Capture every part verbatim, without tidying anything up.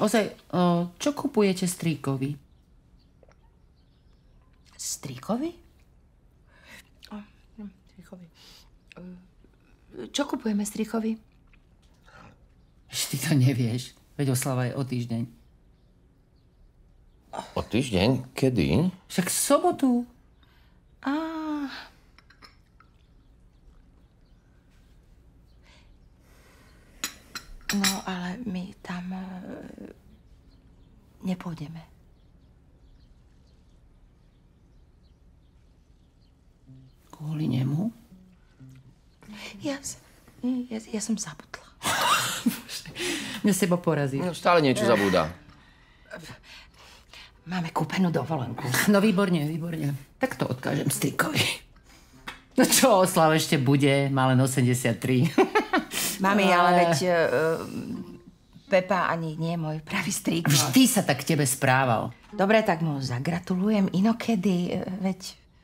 Ozaj, čo kupujete strýkovi? Strýkovi? Strýkovi. Čo kupujeme strýkovi? Ty to nevieš. Veď oslava je o týždeň. O týždeň? Kedy? Však v sobotu. Á. No, ale my tam e, nepôjdeme. Kvôli nemu? Ja, ja, ja som zabudla. Mňa seba porazí. No, stále niečo zabúda. Máme kúpenú dovolenku. No výborne, výborne. Tak to odkážem strýkovi. No čo, oslav ešte bude, má len osemdesiattri. Mami, ale veď uh, Pepa ani nie je môj pravý strýk. Vždy sa tak k tebe správal. Dobre, tak mu zagratulujem inokedy, uh, veď...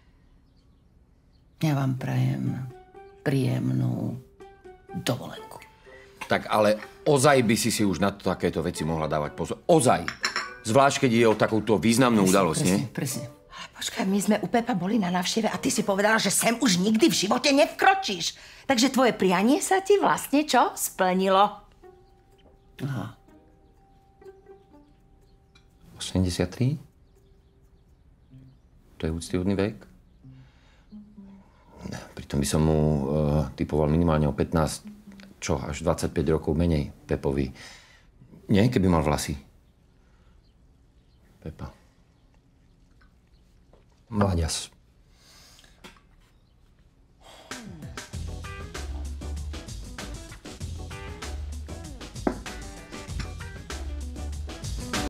Ja vám prajem príjemnú dovolenku. Tak ale ozaj by si si už na to takéto veci mohla dávať pozor. Ozaj. Zvlášť, keď je o takúto významnú presne, udalosť, presne, nie? Presne. Ale počkaj, my sme u Pepa boli na návšteve a ty si povedala, že sem už nikdy v živote nevkročíš. Takže tvoje prianie sa ti vlastne čo? Splnilo. Aha. osemdesiattri? To je úctyhodný vek? Pritom by som mu uh, typoval minimálne o pätnásť, čo, až dvadsaťpäť rokov menej Pepovi. Nie, keby mal vlasy. Pepa. Mláďas.